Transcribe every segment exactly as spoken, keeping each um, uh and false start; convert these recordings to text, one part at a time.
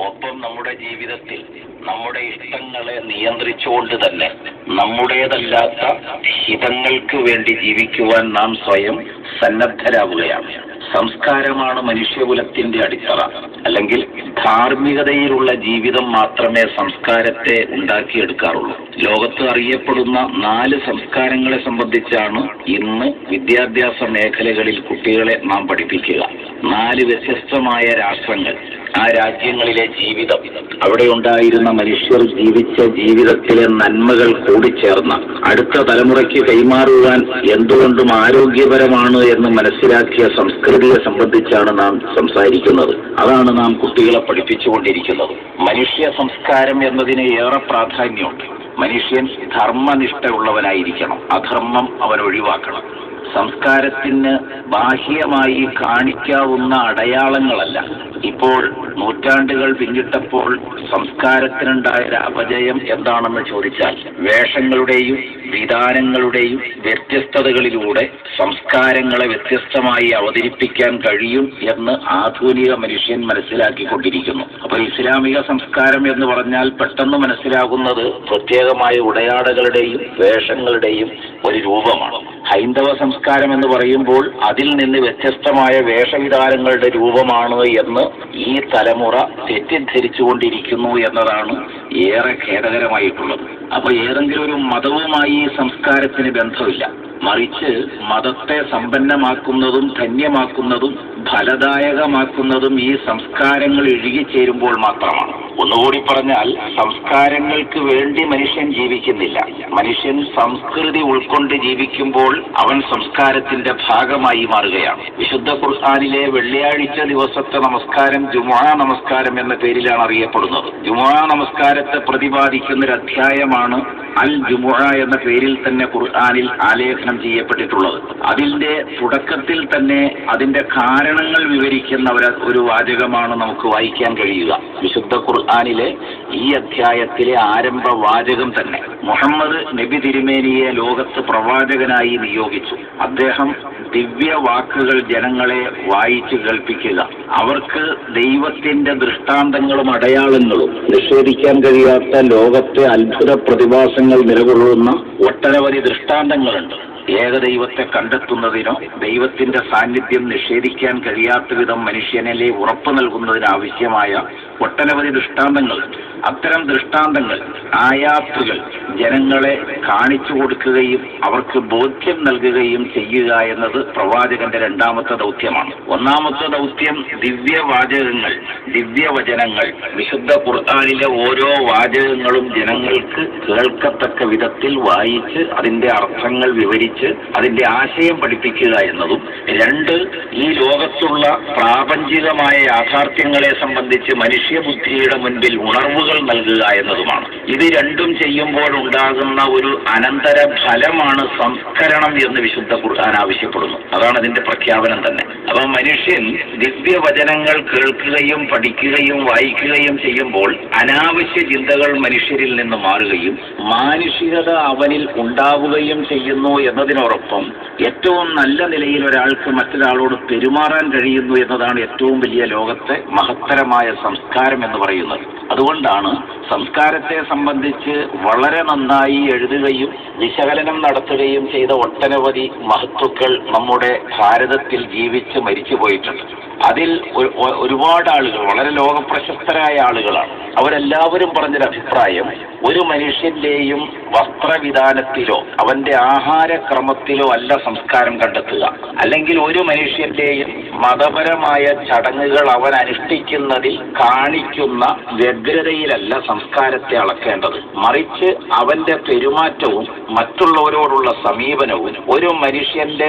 ഒപ്പം നമ്മുടെ ജീവിതത്തിൽ നമ്മുടെ ഇഷ്ടങ്ങളെ നിയന്ത്രിച്ചുകൊണ്ട് തന്നെ നമ്മുടേതല്ലാത്ത ഹിതങ്ങൾക്ക് വേണ്ടി ജീവിക്കുവാൻ നാം സ്വയം സന്നദ്ധരാവുകയാണ്. സംസ്കാരമാണ് മനുഷ്യകുലത്തിന്റെ അടിത്തറ. അല്ലെങ്കിൽ ധാർമ്മികതയിലുള്ള ജീവിതം മാത്രമേ സംസ്കാരത്തെ ഉണ്ടാക്കിയെടുക്കാറുള്ളൂ. ലോകത്ത് അറിയപ്പെടുന്ന നാല് സംസ്കാരങ്ങളെ സംബന്ധിച്ചാണ് ഇന്ന് വിദ്യാഭ്യാസ മേഖലകളിൽ കുട്ടികളെ നാം പഠിപ്പിക്കുക. നാല് വ്യത്യസ്തമായ രാഷ്ട്രങ്ങൾ, ആ രാജ്യങ്ങളിലെ ജീവിതം, അവിടെ ഉണ്ടായിരുന്ന മനുഷ്യർ ജീവിച്ച ജീവിതത്തിലെ നന്മകൾ കൂടിച്ചേർന്ന അടുത്ത തലമുറയ്ക്ക് കൈമാറുവാൻ എന്തുകൊണ്ടും ആരോഗ്യപരമാണ് എന്ന് മനസ്സിലാക്കിയ സംസ്കൃതിയെ സംബന്ധിച്ചാണ് നാം സംസാരിക്കുന്നത്. അതാണ് നാം കുട്ടികളെ പഠിപ്പിച്ചുകൊണ്ടിരിക്കുന്നത്. മനുഷ്യ സംസ്കാരം എന്നതിന് ഏറെ പ്രാധാന്യമുണ്ട്. മനുഷ്യൻ ധർമ്മനിഷ്ഠയുള്ളവനായിരിക്കണം, അധർമ്മം അവൻ ഒഴിവാക്കണം. സംസ്കാരത്തിന് ബാഹ്യമായി കാണിക്കാവുന്ന അടയാളങ്ങളല്ല. ഇപ്പോൾ നൂറ്റാണ്ടുകൾ പിന്നിട്ടപ്പോൾ സംസ്കാരത്തിനുണ്ടായ അപജയം എന്താണെന്ന് ചോദിച്ചാൽ, വേഷങ്ങളുടെയും വിധാനങ്ങളുടെയും വ്യത്യസ്തതകളിലൂടെ സംസ്കാരങ്ങളെ വ്യത്യസ്തമായി അവതരിപ്പിക്കാൻ കഴിയും എന്ന് ആധുനിക മനുഷ്യൻ മനസ്സിലാക്കിക്കൊണ്ടിരിക്കുന്നു. അപ്പോൾ ഇസ്ലാമിക സംസ്കാരം എന്ന് പറഞ്ഞാൽ പെട്ടെന്ന് മനസ്സിലാകുന്നത് പ്രത്യേകമായ ഉടയാടകളുടെയും വേഷങ്ങളുടെയും ഒരു രൂപമാണ്. ഹൈന്ദവ സംസ്കാരം എന്ന് പറയുമ്പോൾ അതിൽ നിന്ന് വ്യത്യസ്തമായ വേഷവിധാനങ്ങളുടെ രൂപമാണ് എന്ന് ഈ തലമുറ തെറ്റിദ്ധരിച്ചുകൊണ്ടിരിക്കുന്നു എന്നതാണ് ഏറെ ഖേദകരമായിട്ടുള്ളത്. അപ്പൊ ഏതെങ്കിലും ഒരു മതവുമായി ഈ സംസ്കാരത്തിന് ബന്ധമില്ല. മറിച്ച് മതത്തെ സമ്പന്നമാക്കുന്നതും ധന്യമാക്കുന്നതും ഫലദായകമാക്കുന്നതും ഈ സംസ്കാരങ്ങൾ ഇഴുകിച്ചേരുമ്പോൾ മാത്രമാണ്. ഒന്നുകൂടി പറഞ്ഞാൽ, സംസ്കാരങ്ങൾക്ക് വേണ്ടി മനുഷ്യൻ ജീവിക്കുന്നില്ല. മനുഷ്യൻ സംസ്കൃതി ഉൾക്കൊണ്ട് ജീവിക്കുമ്പോൾ അവൻ സംസ്കാരത്തിന്റെ ഭാഗമായി മാറുകയാണ്. വിശുദ്ധ ഖുർആനിലെ വെള്ളിയാഴ്ച ദിവസത്തെ നമസ്കാരം ജുമുഅ നമസ്കാരം എന്ന പേരിലാണ് അറിയപ്പെടുന്നത്. ജുമുഅ നമസ്കാരത്തെ പ്രതിപാദിക്കുന്ന ഒരു അധ്യായമാണ് അൽ ജുമുഅ എന്ന പേരിൽ തന്നെ ഖുർആനിൽ ആലേഖനം ചെയ്യപ്പെട്ടിട്ടുള്ളത്. അതിന്റെ തുടക്കത്തിൽ തന്നെ അതിന്റെ കാരണങ്ങൾ വിവരിക്കുന്ന ഒരു വാചകമാണ് നമുക്ക് വായിക്കാൻ കഴിയുക. വിശുദ്ധ ഖുർആനിലെ ഈ അധ്യായത്തിലെ ആരംഭ വാചകം തന്നെ മുഹമ്മദ് നബി തിരുമേനിയെ ലോകത്ത് പ്രവാചകനായി നിയോഗിച്ചു. അദ്ദേഹം ദിവ്യ വാക്കുകൾ ജനങ്ങളെ വായിച്ചു കേൾപ്പിക്കുക, അവർക്ക് ദൈവത്തിന്റെ ദൃഷ്ടാന്തങ്ങളും അടയാളങ്ങളും നിഷേധിക്കാൻ കഴിയാത്ത ലോകത്തെ അത്ഭുത പ്രതിഭാസങ്ങൾ നിലകൊള്ളുന്ന ഒട്ടനവധി ദൃഷ്ടാന്തങ്ങളുണ്ട്. ഏകദൈവത്തെ കണ്ടെത്തുന്നതിനോ ദൈവത്തിന്റെ സാന്നിധ്യം നിഷേധിക്കാൻ കഴിയാത്ത വിധം മനുഷ്യനിലെ ഉറപ്പ് നൽകുന്നതിനാവശ്യമായ ഒട്ടനവധി ദൃഷ്ടാന്തങ്ങൾ. അത്തരം ദൃഷ്ടാന്തങ്ങൾ, ആയാത്തുകൾ ജനങ്ങളെ കാണിച്ചു കൊടുക്കുകയും അവർക്ക് ബോധ്യം നൽകുകയും ചെയ്യുക എന്നത് പ്രവാചകന്റെ രണ്ടാമത്തെ ദൗത്യമാണ്. ഒന്നാമത്തെ ദൗത്യം ദിവ്യവാചകങ്ങൾ, ദിവ്യവചനങ്ങൾ. വിശുദ്ധ ഖുർആനിലെ ഓരോ വാചകങ്ങളും ജനങ്ങൾക്ക് കേൾക്കത്തക്ക വിധത്തിൽ വായിച്ച് അതിന്റെ അർത്ഥങ്ങൾ വിവരിച്ച് അതിന്റെ ആശയം പഠിപ്പിക്കുക എന്നതും. രണ്ട്, ഈ ലോകത്തുള്ള പ്രാപഞ്ചികമായ യാഥാർത്ഥ്യങ്ങളെ സംബന്ധിച്ച് മനുഷ്യബുദ്ധിയുടെ മുൻപിൽ ഉണർവുകൾ നൽകുക എന്നതുമാണ്. ഇത് രണ്ടും ചെയ്യുമ്പോൾ ഉണ്ടാകുന്ന ഒരു അനന്തര ഫലമാണ് സംസ്കരണം എന്ന് വിശുദ്ധ ഖുർആൻ ആവശ്യപ്പെടുന്നു. അതാണ് അതിന്റെ പ്രഖ്യാപനം തന്നെ. അപ്പൊ മനുഷ്യൻ ദിവ്യവചനങ്ങൾ കേൾക്കുകയും പഠിക്കുകയും വായിക്കുകയും ചെയ്യുമ്പോൾ അനാവശ്യ ചിന്തകൾ മനുഷ്യരിൽ നിന്ന് മാറുകയും മാനുഷികത അവനിൽ ഉണ്ടാവുകയും ചെയ്യുന്നു എന്നതിനോടൊപ്പം ഏറ്റവും നല്ല നിലയിൽ ഒരാൾക്ക് മറ്റൊരാളോട് പെരുമാറാൻ കഴിയുന്നു എന്നതാണ് ഏറ്റവും വലിയ ലോകത്തെ മഹത്തരമായ സംസ്കാരം എന്ന് പറയുന്നത്. അതുകൊണ്ടാണ് സംസ്കാരത്തെ സംബന്ധിച്ച് വളരെ നന്നായി എഴുതുകയും വിശകലനം നടത്തുകയും ചെയ്ത ഒട്ടനവധി മഹത്തുക്കൾ നമ്മുടെ ഭാരതത്തിൽ ജീവിച്ച് മരിച്ചു പോയിട്ടുണ്ട്. അതിൽ ഒരുപാട് ആളുകൾ വളരെ ലോകപ്രശസ്തരായ ആളുകളാണ്. അവരെല്ലാവരും പറഞ്ഞൊരു അഭിപ്രായം, ഒരു മനുഷ്യന്റെയും വസ്ത്രവിധാനത്തിലോ അവന്റെ ആഹാരക്രമത്തിലോ അല്ല സംസ്കാരം കണ്ടെത്തുക. അല്ലെങ്കിൽ ഒരു മനുഷ്യന്റെയും മതപരമായ ചടങ്ങുകൾ അവൻ അനുഷ്ഠിക്കുന്നതിൽ കാണിക്കുന്ന വ്യഗ്രതയിലല്ല സംസ്കാരത്തെ അളക്കേണ്ടത്. മറിച്ച് അവന്റെ പെരുമാറ്റവും മറ്റുള്ളവരോടുള്ള സമീപനവും ഒരു മനുഷ്യന്റെ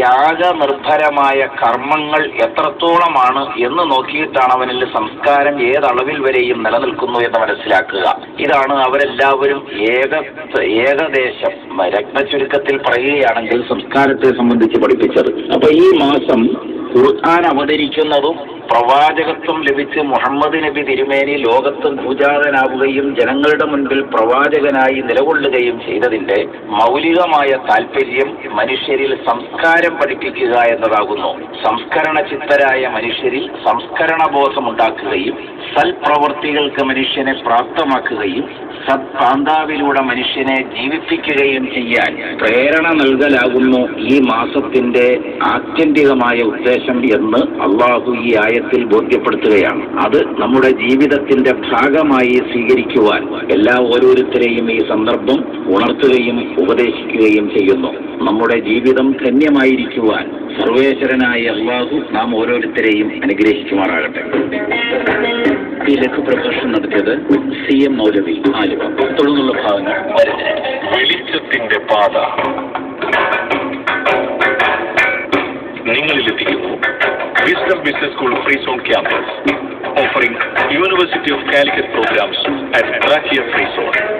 ത്യാഗനിർഭരമായ കർമ്മങ്ങൾ എത്രത്തോളമാണ് എന്ന് നോക്കിയിട്ടാണ് അവനിൽ സംസ്കാരം ഏതളവിൽ വരെയും നിലനിൽക്കുന്നു എന്ന് മനസ്സിലാക്കുക. ഇതാണ് അവരെല്ലാവരും ഏക ഏകദേശം രത്നചുരുക്കത്തിൽ പറയുകയാണെങ്കിൽ സംസ്കാരത്തെ സംബന്ധിച്ച് പഠിപ്പിച്ചത്. അപ്പൊ ഈ മാസം ഖുർആൻ അവതരിക്കുന്നതും പ്രവാചകത്വം ലഭിച്ച് മുഹമ്മദ് നബി തിരുമേനി ലോകത്ത് പൂജാതനാവുകയും ജനങ്ങളുടെ മുൻപിൽ പ്രവാചകനായി നിലകൊള്ളുകയും ചെയ്തതിന്റെ മൗലികമായ താല്പര്യം മനുഷ്യരിൽ സംസ്കാരം പഠിപ്പിക്കുക എന്നതാകുന്നു. സംസ്കരണ ചിത്തരായ മനുഷ്യരിൽ സംസ്കരണ ബോധമുണ്ടാക്കുകയും സൽപ്രവൃത്തികൾക്ക് മനുഷ്യനെ പ്രാപ്തമാക്കുകയും സത്പാന്താവിലൂടെ മനുഷ്യനെ ജീവിപ്പിക്കുകയും ചെയ്യാൻ പ്രേരണ നൽകലാകുന്നു ഈ മാസത്തിന്റെ ആത്യന്തികമായ ഉദ്ദേശം എന്ന് അള്ളാഹു ഈ ആയത്തിൽ ബോധ്യപ്പെടുത്തുകയാണ്. അത് നമ്മുടെ ജീവിതത്തിന്റെ ഭാഗമായി സ്വീകരിക്കുവാൻ എല്ലാ ഓരോരുത്തരെയും ഈ സന്ദർഭം ഉണർത്തുകയും ഉപദേശിക്കുകയും ചെയ്യുന്നു. നമ്മുടെ ജീവിതം ധന്യമായിരിക്കുവാൻ സർവേശ്വരനായ അള്ളാഹു നാം ഓരോരുത്തരെയും അനുഗ്രഹിക്കുമാറാകട്ടെ. ഈ ലഘുപ്രഭാഷണം നടത്തിയത് സി എം മൗലവി ആലുവ. തുടർന്നുള്ള ഭാഗങ്ങൾ വെളിച്ചത്തിന്റെ പാത നിങ്ങളിലെത്തിക്കുന്നു. Wisdom Business School free zone campus, offering University of Calicut programs at Brakia Free Zone.